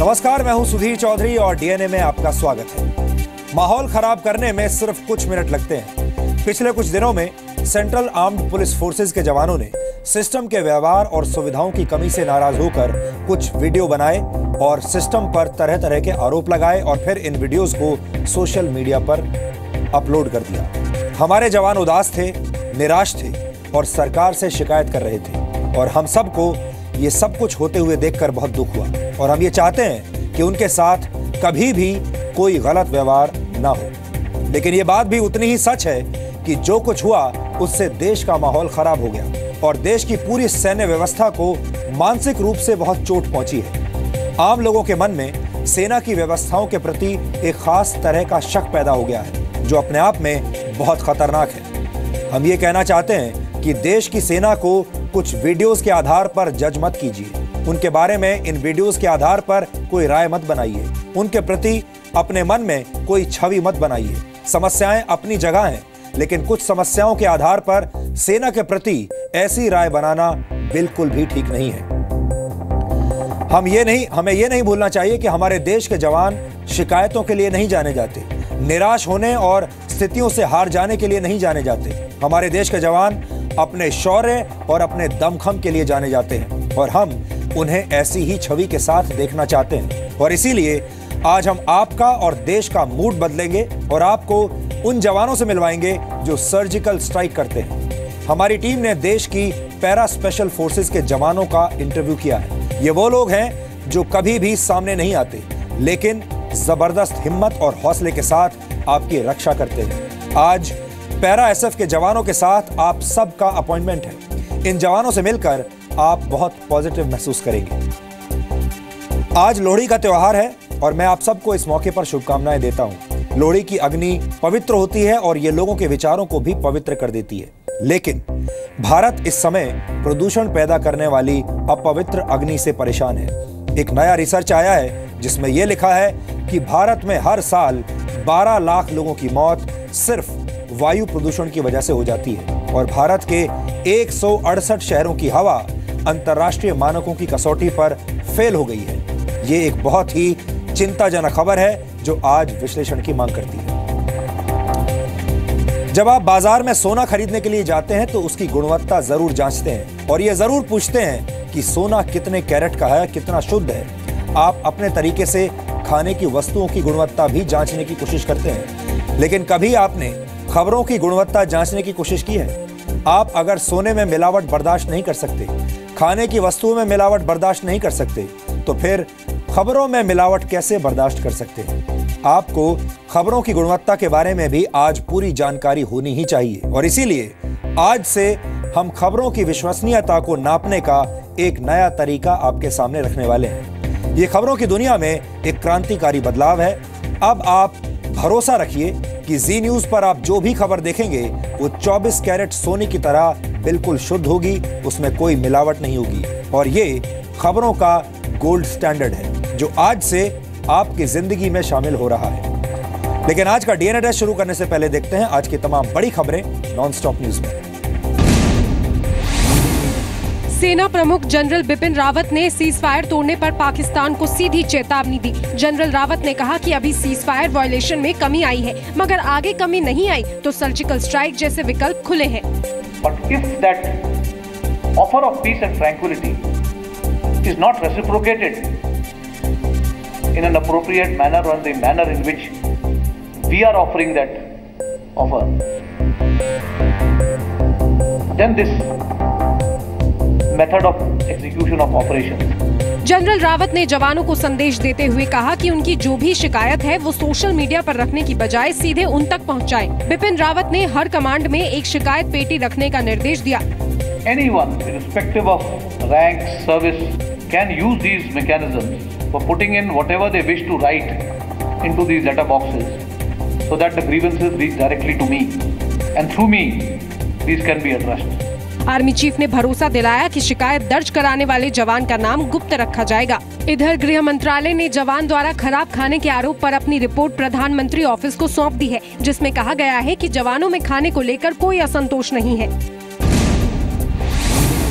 नमस्कार, मैं हूं सुधीर चौधरी और डीएनए में आपका स्वागत है। माहौल खराब करने में सिर्फ कुछ मिनट लगते हैं। पिछले कुछ दिनों में सेंट्रल आर्म्ड पुलिस फोर्सेज के जवानों ने सिस्टम के व्यवहार और सुविधाओं की कमी से नाराज होकर कुछ वीडियो बनाए और सिस्टम पर तरह तरह के आरोप लगाए और फिर इन वीडियोस को सोशल मीडिया पर अपलोड कर दिया। हमारे जवान उदास थे, निराश थे और सरकार से शिकायत कर रहे थे और हम सबको ये सब कुछ होते हुए देखकर बहुत दुख हुआ और हम ये चाहते हैं कि उनके साथ कभी भी कोई गलत व्यवहार ना हो। लेकिन ये बात भी उतनी ही सच है कि जो कुछ हुआ उससे देश का माहौल खराब हो गया और देश की पूरी सैन्य व्यवस्था को मानसिक रूप से बहुत चोट पहुंची है। आम लोगों के मन में सेना की व्यवस्थाओं के प्रति एक खास तरह का शक पैदा हो गया है जो अपने आप में बहुत खतरनाक है। हम ये कहना चाहते हैं कि देश की सेना को कुछ वीडियोस के आधार पर जज मत कीजिए। उनके बारे में इन वीडियोस के आधार पर कोई राय मत बनाइए। उनके प्रति अपने मन में कोई छवि मत बनाइए। समस्याएं अपनी जगह हैं, लेकिन कुछ समस्याओं के आधार पर सेना के प्रति ऐसी राय बनाना बिल्कुल भी ठीक नहीं है। हमें ये नहीं भूलना चाहिए कि हमारे देश के जवान शिकायतों के लिए नहीं जाने जाते, निराश होने और स्थितियों से हार जाने के लिए नहीं जाने जाते। हमारे देश के जवान अपने शौर्य और अपने दमखम के लिए जाने जाते हैं और हम उन्हें ऐसी ही छवि के साथ देखना चाहते हैं। और इसीलिए आज हम आपका और देश का मूड बदलेंगे और आपको उन जवानों से मिलवाएंगे जो सर्जिकल स्ट्राइक करते हैं। हमारी टीम ने देश की पैरा स्पेशल फोर्सेस के जवानों का इंटरव्यू किया है। ये वो लोग हैं जो कभी भी सामने नहीं आते, लेकिन जबरदस्त हिम्मत और हौसले के साथ आपकी रक्षा करते हैं। आज पैरा एसएफ के जवानों के साथ आप सबका अपॉइंटमेंट है। इन जवानों से मिलकर आप बहुत पॉजिटिव महसूस करेंगे। आज लोहड़ी का त्योहार है और मैं आप सबको इस मौके पर शुभकामनाएं देता हूं। लोहड़ी की अग्नि पवित्र होती है और ये लोगों के विचारों को भी पवित्र कर देती है। लेकिन भारत इस समय प्रदूषण पैदा करने वाली अपवित्र अग्नि से परेशान है। एक नया रिसर्च आया है जिसमें यह लिखा है कि भारत में हर साल 12 लाख लोगों की मौत सिर्फ वायु प्रदूषण की वजह से हो जाती है और भारत के 168 शहरों की हवा अंतर्राष्ट्रीय मानकों की कसौटी पर फेल हो गई है। ये एक बहुत ही चिंताजनक खबर है जो आज विश्लेषण की मांग करती है। जब आप बाजार में सोना खरीदने के लिए जाते हैं तो उसकी गुणवत्ता जरूर जांचते हैं और ये जरूर पूछते हैं कि सोना कितने कैरेट का है, कितना शुद्ध है। आप अपने तरीके से खाने की वस्तुओं की गुणवत्ता भी जांचने की कोशिश करते हैं, लेकिन कभी आपने खबरों की गुणवत्ता जांचने की कोशिश की है? आप अगर सोने में मिलावट बर्दाश्त नहीं कर सकते, खाने की वस्तुओं में मिलावट बर्दाश्त नहीं कर सकते, तो फिर खबरों में मिलावट कैसे बर्दाश्त कर सकते हैं? आपको खबरों की गुणवत्ता के बारे में भी आज पूरी जानकारी होनी ही चाहिए और इसीलिए आज से हम खबरों की विश्वसनीयता को नापने का एक नया तरीका आपके सामने रखने वाले हैं। ये खबरों की दुनिया में एक क्रांतिकारी बदलाव है। अब आप भरोसा रखिए कि जी न्यूज पर आप जो भी खबर देखेंगे वो 24 कैरेट सोने की तरह बिल्कुल शुद्ध होगी, उसमें कोई मिलावट नहीं होगी और ये खबरों का गोल्ड स्टैंडर्ड है जो आज से आपकी जिंदगी में शामिल हो रहा है। लेकिन आज का डीएनए टेस्ट शुरू करने से पहले देखते हैं आज की तमाम बड़ी खबरें नॉनस्टॉप न्यूज में। सेना प्रमुख जनरल बिपिन रावत ने सीज फायर तोड़ने पर पाकिस्तान को सीधी चेतावनी दी। जनरल रावत ने कहा कि अभी सीज फायर वायलेशन में कमी आई है, मगर आगे कमी नहीं आई तो सर्जिकल स्ट्राइक जैसे विकल्प खुले हैं। But if that offer of peace and tranquility is not reciprocated in an appropriate manner or the manner in which we are offering that offer, then this method of execution of operations। General Rawat ने जवानों को संदेश देते हुए कहा कि उनकी जो भी शिकायत है वो सोशल मीडिया पर रखने की बजाय सीधे उन तक पहुंचाएं। बिपिन रावत ने हर कमांड में एक शिकायत पेटी रखने का निर्देश दिया। Anyone, irrespective of rank, service, can use these mechanisms for putting in whatever they wish to write into these letter boxes so that the grievances reach directly to me and through me these can be addressed। Army chief ने भरोसा दिलाया कि शिकायत दर्ज कराने वाले जवान का नाम गुप्त रखा जाएगा। इधर गृह मंत्रालय ने जवान द्वारा खराब खाने के आरोप पर अपनी रिपोर्ट प्रधानमंत्री ऑफिस को सौंप दी है, जिसमें कहा गया है कि जवानों में खाने को लेकर कोई असंतोष नहीं है।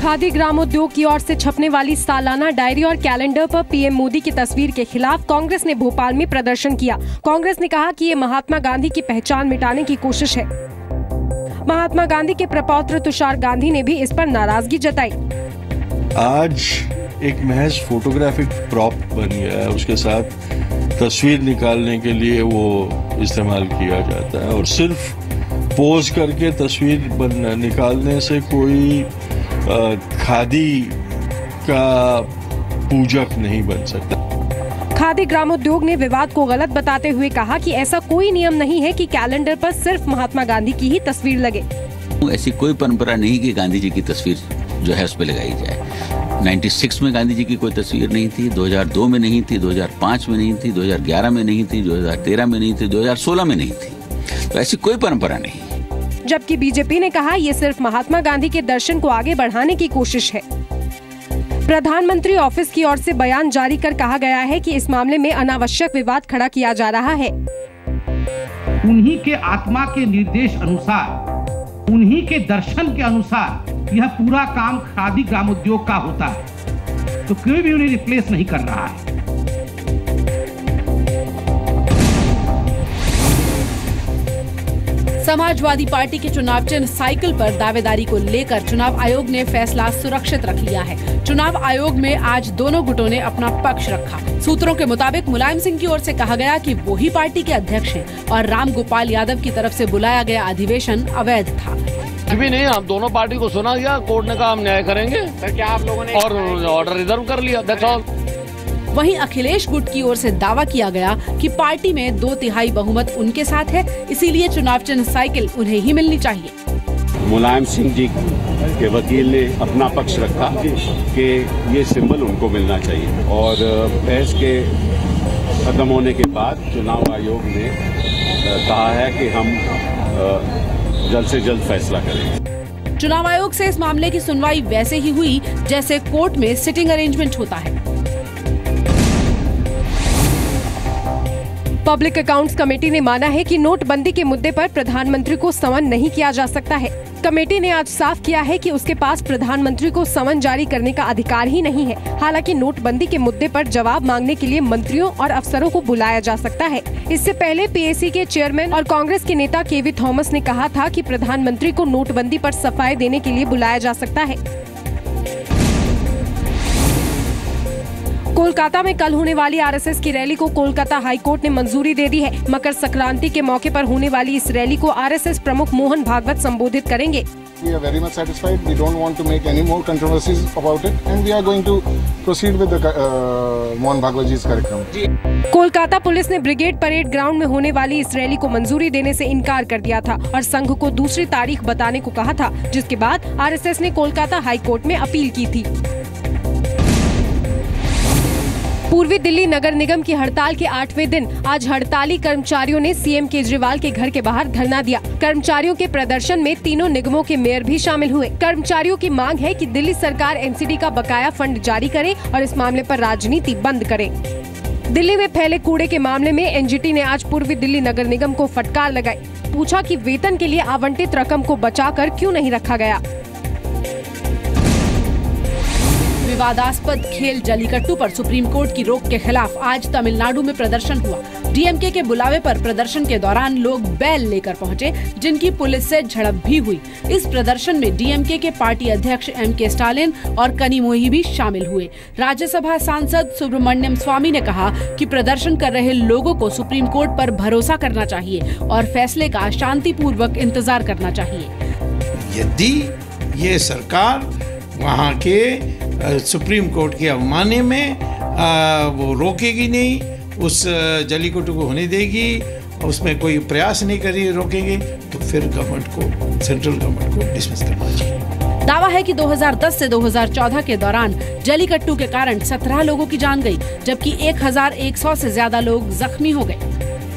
खादी ग्रामोद्योग की ओर से छपने वाली सालाना डायरी और कैलेंडर पर पीएम मोदी की तस्वीर के खिलाफ कांग्रेस ने भोपाल में प्रदर्शन किया। कांग्रेस ने कहा कि ये महात्मा गांधी की पहचान मिटाने की कोशिश है। महात्मा गांधी के प्रपौत्र तुषार गांधी ने भी इस पर नाराजगी जताई। आज एक महज फोटोग्राफिक प्रॉप बन गया है, उसके साथ तस्वीर निकालने के लिए वो इस्तेमाल किया जाता है और सिर्फ पोज करके तस्वीर निकालने से कोई खादी का पूजक नहीं बन सकता। खादी ग्रामोद्योग ने विवाद को गलत बताते हुए कहा कि ऐसा कोई नियम नहीं है कि कैलेंडर पर सिर्फ महात्मा गांधी की ही तस्वीर लगे। ऐसी कोई परंपरा नहीं कि गांधी जी की तस्वीर जो है उस पर लगाई जाए। 96 में गांधी जी की कोई तस्वीर नहीं थी, 2002 में नहीं थी, 2005 में नहीं थी, 2011 में नहीं थी, 2013 में नहीं थी, 2016 में नहीं थी। तो ऐसी कोई परंपरा नहीं। जबकि बीजेपी ने कहा ये सिर्फ महात्मा गांधी के दर्शन को आगे बढ़ाने की कोशिश है। प्रधानमंत्री ऑफिस की ओर से बयान जारी कर कहा गया है कि इस मामले में अनावश्यक विवाद खड़ा किया जा रहा है। उन्हीं के आत्मा के निर्देश अनुसार, उन्हीं के दर्शन के अनुसार यह पूरा काम खादी ग्रामोद्योग का होता है, तो कोई भी उन्हें रिप्लेस नहीं कर रहा है। समाजवादी पार्टी के चुनाव चिन्ह साइकिल पर दावेदारी को लेकर चुनाव आयोग ने फैसला सुरक्षित रख लिया है। चुनाव आयोग में आज दोनों गुटों ने अपना पक्ष रखा। सूत्रों के मुताबिक मुलायम सिंह की ओर से कहा गया कि वो ही पार्टी के अध्यक्ष हैं और राम गोपाल यादव की तरफ से बुलाया गया अधिवेशन अवैध था। कुछ भी नहीं, हम दोनों पार्टी को सुना गया, कोर्ट ने कहा हम न्याय करेंगे। क्या आप लोगों ने और ऑर्डर रिजर्व कर लिया, दैट्स ऑल। वहीं अखिलेश गुट की ओर से दावा किया गया कि पार्टी में 2/3 बहुमत उनके साथ है, इसीलिए चुनाव चिन्ह साइकिल उन्हें ही मिलनी चाहिए। मुलायम सिंह जी के वकील ने अपना पक्ष रखा कि ये सिंबल उनको मिलना चाहिए और बहस के खत्म होने के बाद चुनाव आयोग ने कहा है कि हम जल्द से जल्द फैसला करेंगे। चुनाव आयोग से इस मामले की सुनवाई वैसे ही हुई जैसे कोर्ट में सिटिंग अरेंजमेंट होता है। पब्लिक अकाउंट्स कमेटी ने माना है कि नोटबंदी के मुद्दे पर प्रधानमंत्री को समन नहीं किया जा सकता है। कमेटी ने आज साफ किया है कि उसके पास प्रधानमंत्री को समन जारी करने का अधिकार ही नहीं है। हालांकि नोटबंदी के मुद्दे पर जवाब मांगने के लिए मंत्रियों और अफसरों को बुलाया जा सकता है। इससे पहले पीएसी के चेयरमैन और कांग्रेस के नेता केवी थॉमस ने कहा था कि प्रधानमंत्री को नोटबंदी पर सफाई देने के लिए बुलाया जा सकता है। कोलकाता में कल होने वाली आरएसएस की रैली को कोलकाता हाईकोर्ट ने मंजूरी दे दी है। मकर संक्रांति के मौके पर होने वाली इस रैली को आरएसएस प्रमुख मोहन भागवत संबोधित करेंगे। We are very much satisfied. We don't want to make any more controversies about it, and we are going to proceed with the Mohan Bhagwat ji कार्यक्रम। कोलकाता पुलिस ने ब्रिगेड परेड ग्राउंड में होने वाली इस रैली को मंजूरी देने से इनकार कर दिया था और संघ को दूसरी तारीख बताने को कहा था, जिसके बाद आरएसएस ने कोलकाता हाईकोर्ट में अपील की थी। पूर्वी दिल्ली नगर निगम की हड़ताल के 8वें दिन आज हड़ताली कर्मचारियों ने सीएम केजरीवाल के घर के बाहर धरना दिया। कर्मचारियों के प्रदर्शन में तीनों निगमों के मेयर भी शामिल हुए। कर्मचारियों की मांग है कि दिल्ली सरकार एनसीडी का बकाया फंड जारी करे और इस मामले पर राजनीति बंद करे। दिल्ली में फैले कूड़े के मामले में एनजीटी ने आज पूर्वी दिल्ली नगर निगम को फटकार लगाई। पूछा कि वेतन के लिए आवंटित रकम को बचाकर क्यों नहीं रखा गया। विवादास्पद खेल जलीकट्टू पर सुप्रीम कोर्ट की रोक के खिलाफ आज तमिलनाडु में प्रदर्शन हुआ। डीएमके के बुलावे पर प्रदर्शन के दौरान लोग बैल लेकर पहुंचे, जिनकी पुलिस से झड़प भी हुई। इस प्रदर्शन में डीएमके के पार्टी अध्यक्ष एमके स्टालिन और कनिमोई भी शामिल हुए। राज्यसभा सांसद सुब्रमण्यम स्वामी ने कहा कि प्रदर्शन कर रहे लोगों को सुप्रीम कोर्ट पर भरोसा करना चाहिए और फैसले का शांतिपूर्वक इंतजार करना चाहिए। यदि ये सरकार वहाँ के सुप्रीम कोर्ट के अवमानना में वो रोकेगी नहीं, उस जलीकट्टू को होने देगी, उसमें कोई प्रयास नहीं करेगी रोकेगी, तो फिर गवर्नमेंट को, सेंट्रल गवर्नमेंट को डिसमिस करना चाहिए। दावा है कि 2010 से 2014 के दौरान जलीकट्टू के कारण 17 लोगों की जान गई, जबकि 1100 से ज्यादा लोग जख्मी हो गए।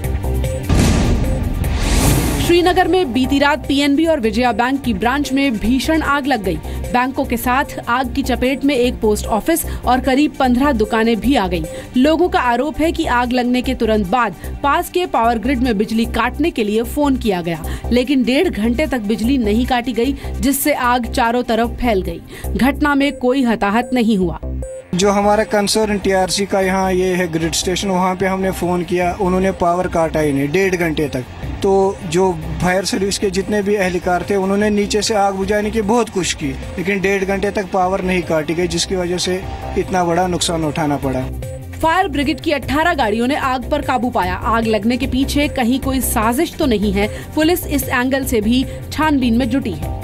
श्रीनगर में बीती रात पीएनबी और विजया बैंक की ब्रांच में भीषण आग लग गई। बैंकों के साथ आग की चपेट में एक पोस्ट ऑफिस और करीब 15 दुकानें भी आ गईं। लोगों का आरोप है कि आग लगने के तुरंत बाद पास के पावर ग्रिड में बिजली काटने के लिए फोन किया गया, लेकिन 1.5 घंटे तक बिजली नहीं काटी गई, जिससे आग चारों तरफ फैल गई। घटना में कोई हताहत नहीं हुआ। जो हमारा कंसर्न टीआरसी का यहाँ ये है ग्रिड स्टेशन, वहाँ पे हमने फ़ोन किया, उन्होंने पावर काटा ही नहीं 1.5 घंटे तक। तो जो फायर सर्विस के जितने भी एहलकार थे उन्होंने नीचे से आग बुझाने की बहुत कोशिश की, लेकिन 1.5 घंटे तक पावर नहीं काटी गई, जिसकी वजह से इतना बड़ा नुकसान उठाना पड़ा। फायर ब्रिगेड की 18 गाड़ियों ने आग पर काबू पाया। आग लगने के पीछे कहीं कोई साजिश तो नहीं है, पुलिस इस एंगल से भी छानबीन में जुटी है।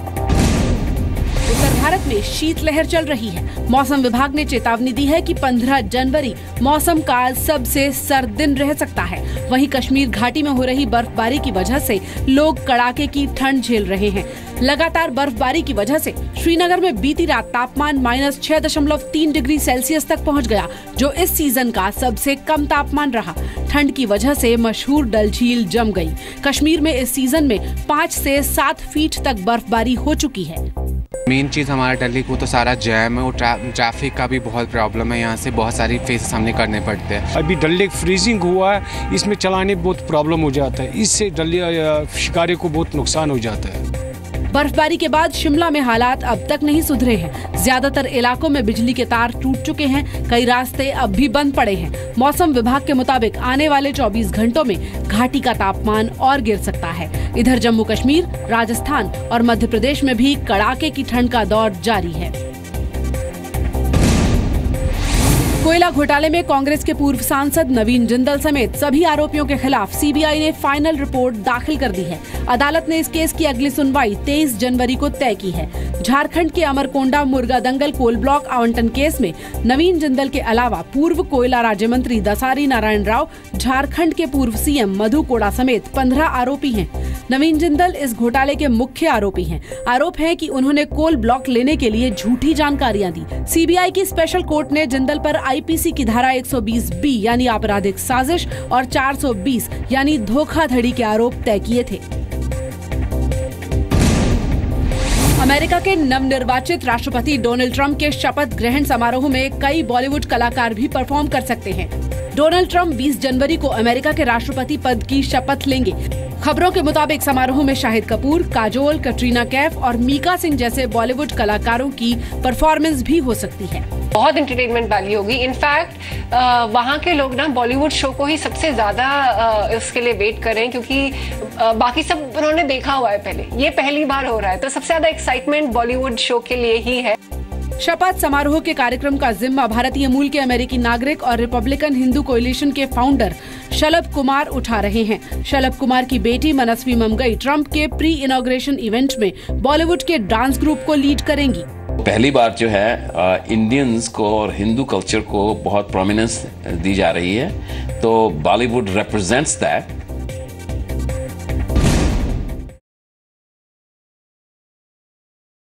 उत्तर भारत में शीतलहर चल रही है। मौसम विभाग ने चेतावनी दी है कि 15 जनवरी मौसम का सबसे सर्द दिन रह सकता है। वहीं कश्मीर घाटी में हो रही बर्फबारी की वजह से लोग कड़ाके की ठंड झेल रहे हैं। लगातार बर्फबारी की वजह से श्रीनगर में बीती रात तापमान -6.3 डिग्री सेल्सियस तक पहुंच गया, जो इस सीजन का सबसे कम तापमान रहा। ठंड की वजह से मशहूर डल झील जम गई। कश्मीर में इस सीजन में 5 से 7 फीट तक बर्फबारी हो चुकी है। मेन चीज़ हमारा दिल्ली को तो सारा जैम है और ट्रैफिक का भी बहुत प्रॉब्लम है। यहाँ से बहुत सारी फेसेस हमने करने पड़ते हैं। अभी डल लेक फ्रीजिंग हुआ है, इसमें चलाने बहुत प्रॉब्लम हो जाता है, इससे डल शिकारी को बहुत नुकसान हो जाता है। बर्फबारी के बाद शिमला में हालात अब तक नहीं सुधरे हैं। ज्यादातर इलाकों में बिजली के तार टूट चुके हैं, कई रास्ते अब भी बंद पड़े हैं। मौसम विभाग के मुताबिक आने वाले 24 घंटों में घाटी का तापमान और गिर सकता है। इधर जम्मू कश्मीर, राजस्थान और मध्य प्रदेश में भी कड़ाके की ठंड का दौर जारी है। कोयला घोटाले में कांग्रेस के पूर्व सांसद नवीन जिंदल समेत सभी आरोपियों के खिलाफ सीबीआई ने फाइनल रिपोर्ट दाखिल कर दी है। अदालत ने इस केस की अगली सुनवाई 23 जनवरी को तय की है। झारखंड के अमरकोंडा मुर्गा दंगल कोल ब्लॉक आवंटन केस में नवीन जिंदल के अलावा पूर्व कोयला राज्य मंत्री दसारी नारायण राव, झारखंड के पूर्व सीएम मधु कोड़ा समेत 15 आरोपी हैं। नवीन जिंदल इस घोटाले के मुख्य आरोपी हैं। आरोप है कि उन्होंने कोल ब्लॉक लेने के लिए झूठी जानकारियां दी। सीबीआई की स्पेशल कोर्ट ने जिंदल पर आईपीसी की धारा 120B यानी आपराधिक साजिश और 420 यानी धोखाधड़ी के आरोप तय किए थे। अमेरिका के नवनिर्वाचित राष्ट्रपति डोनाल्ड ट्रंप के शपथ ग्रहण समारोह में कई बॉलीवुड कलाकार भी परफॉर्म कर सकते हैं। डोनाल्ड ट्रंप 20 जनवरी को अमेरिका के राष्ट्रपति पद की शपथ लेंगे। खबरों के मुताबिक समारोह में शाहिद कपूर, काजोल, कटरीना कैफ और मीका सिंह जैसे बॉलीवुड कलाकारों की परफॉर्मेंस भी हो सकती है। बहुत एंटरटेनमेंट वाली होगी। इनफैक्ट वहाँ के लोग ना बॉलीवुड शो को ही सबसे ज्यादा इसके लिए वेट कर रहे हैं, क्योंकि बाकी सब उन्होंने देखा हुआ है पहले, ये पहली बार हो रहा है, तो सबसे ज्यादा एक्साइटमेंट बॉलीवुड शो के लिए ही है। शपथ समारोह के कार्यक्रम का जिम्मा भारतीय मूल के अमेरिकी नागरिक और रिपब्लिकन हिंदू कोएलिशन के फाउंडर शलभ कुमार उठा रहे हैं। शलभ कुमार की बेटी मनस्वी ममगई ट्रंप के प्री इनॉग्रेशन इवेंट में बॉलीवुड के डांस ग्रुप को लीड करेंगी। पहली बार जो है इंडियंस को और हिंदू कल्चर को बहुत प्रोमिनेंस दी जा रही है, तो बॉलीवुड रिप्रेजेंट्स दैट।